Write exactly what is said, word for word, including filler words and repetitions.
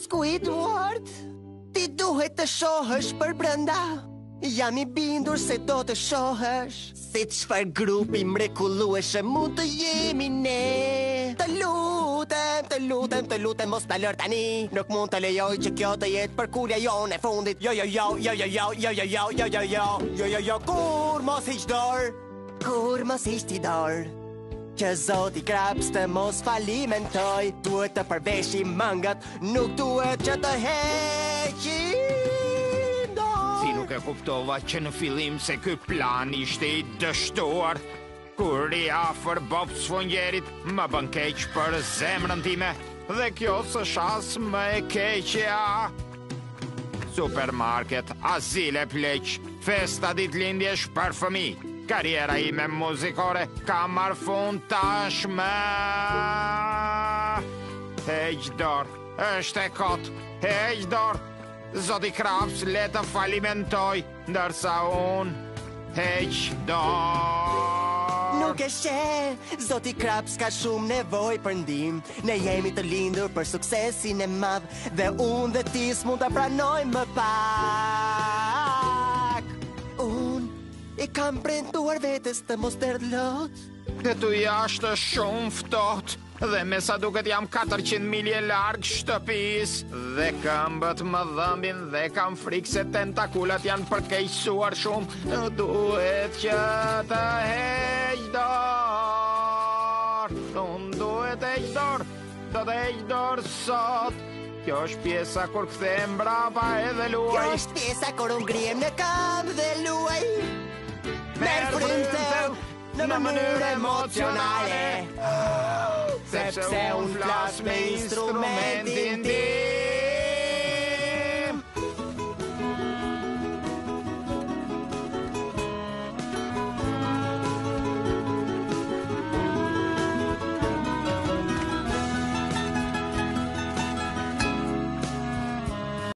Squidward, ti duhet të shohësh për brenda. Jam i bindur se do të shohësh se çfarë grupi mrekullueshëm mund të jemi ne. Të lutem, të lutem, të lutem mos ta lër tani. Nuk mund të lejoj që kjo të jetë përkulja jonë e fundit. Jo, jo, jo, jo, jo, jo, jo, jo, jo, jo, jo, jo, jo, jo, jo, kur mos hiq dorë, kur mos hiq ti dorë. Që Zoti Krabs të mos falimentoj, duhet të përveshi mëngët, nuk duhet që të heqim dorë. Si nuk e kuptova që në fillim se ky plan ishte i dështuar. Kur i afër Bob Sfungjerit, më bën keq për zemrën time, dhe kjo së shas më e keqja. Supermarket, azile pleq, festa ditëlindjesh për fëmijë. Karriera ime muzikore ka marrë fund tashmë. Heq dorë, është e kot, heq dorë. Zoti Krabs le të falimentoj, ndërsa unë heq dorë. Nuk e sheh, Zoti Krabs ka shumë nevojë për ndihmë. Ne jemi të lindur për suksesin e madh, dhe unë dhe ti s'mund ta pranojmë më pak. Unë i kam premtuar vetes të mos derdhlot. Këtu jashtë është shumë ftohtë, dhe me sa duket jam katërqind milje larg shtëpis. Dhe këmbët më dhëmbin dhe kam frikë se tentakulat janë përkeqësuar shumë. Duhet që të heq dorë. Unë duhet heq dorë, do të heq dorë sot. Kjo është pjesa kur kthehem mbrapa edhe luaj. Kjo është pjesa kur unë ngrihem në këmbë dhe luaj. Merë frymteu në mënyrë emocionale, sepse unë flas me instrumentin tim.